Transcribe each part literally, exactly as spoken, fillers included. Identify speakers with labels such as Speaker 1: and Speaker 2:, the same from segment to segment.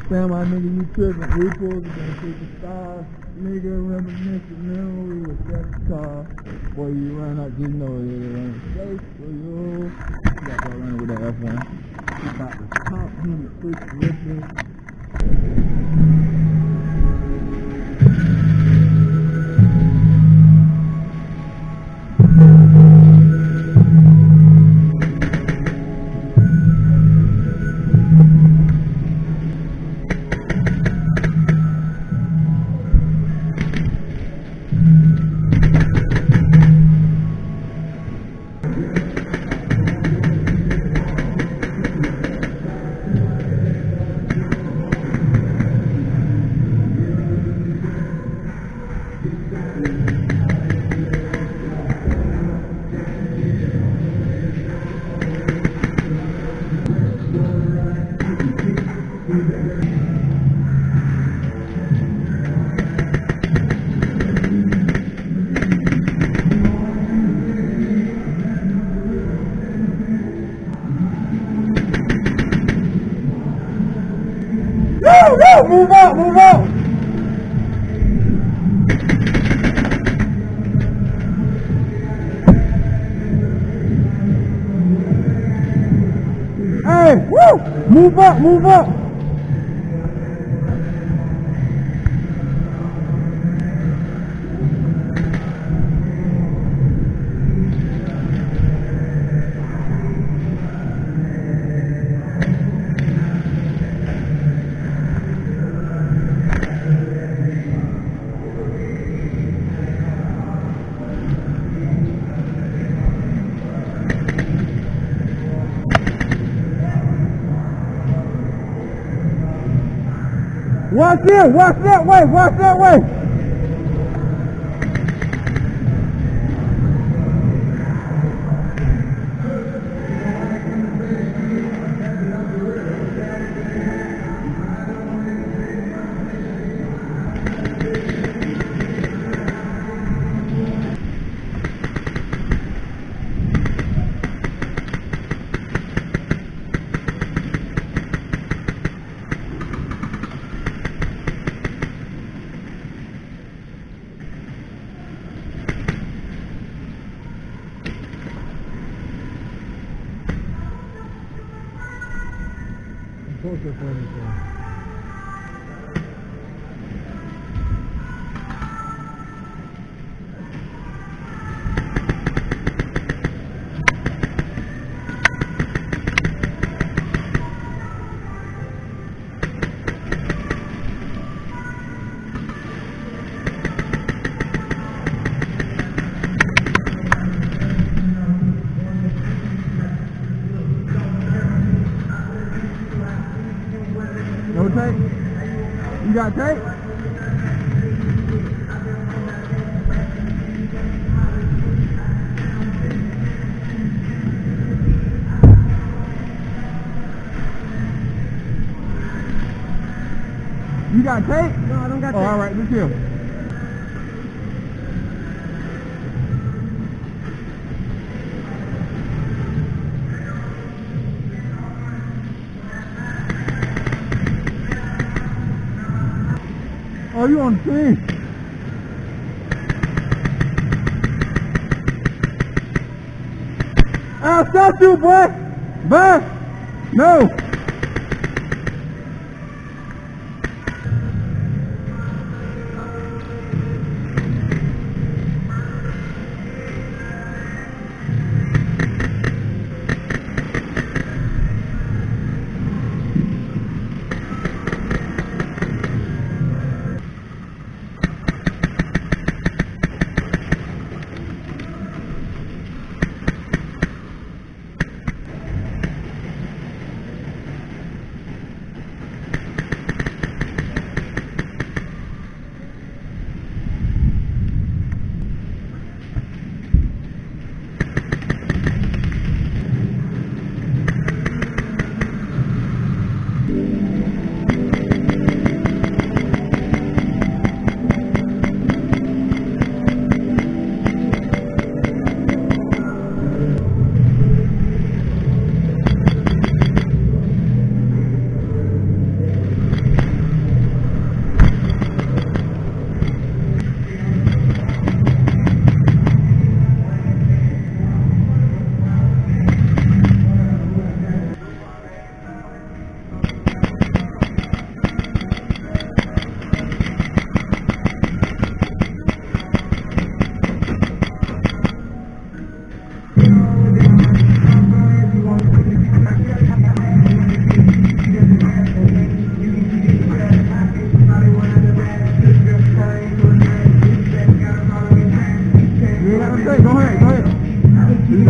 Speaker 1: Damn, my nigga, you trippin'. We supposed to go take the stars. Nigga, reminiscent memory was just a car. Boy, you run up, just know it ain't safe for you. You got to run with that F one. You got the top hundred push lifting. No, no, move out, move out. Hey, woo, move up, move up. Watch this, watch that way, watch that way. Poker for me, sir. No tape? You got tape? You got tape?
Speaker 2: No, I don't got tape.
Speaker 1: Oh, alright, just here. Oh, you on the scene? I'll stop you, boy! Bye! No!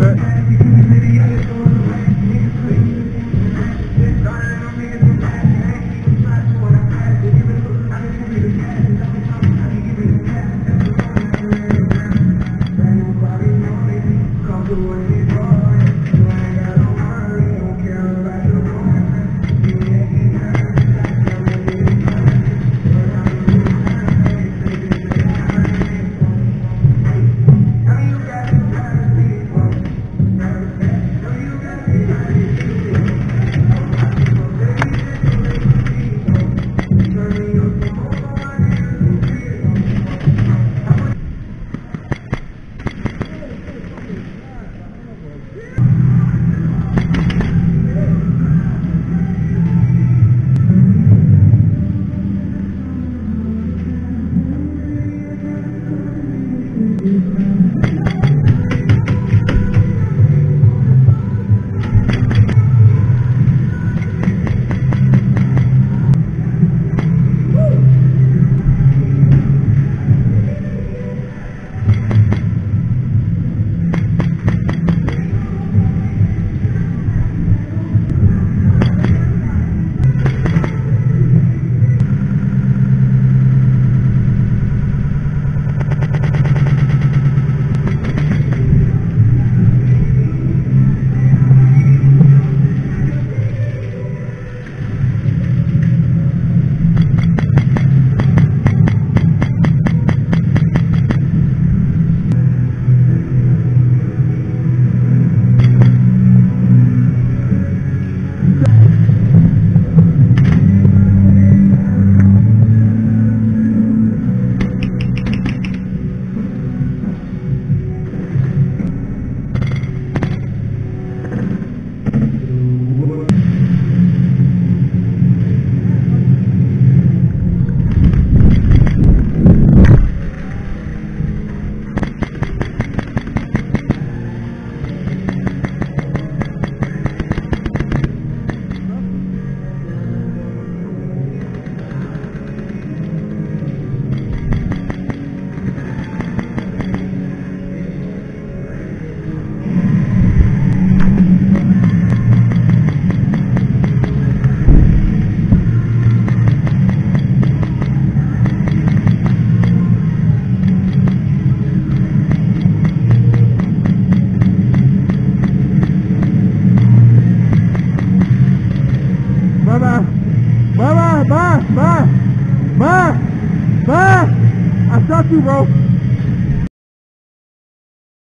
Speaker 1: Bye, bye, bye, bye, bye. I shot you, bro.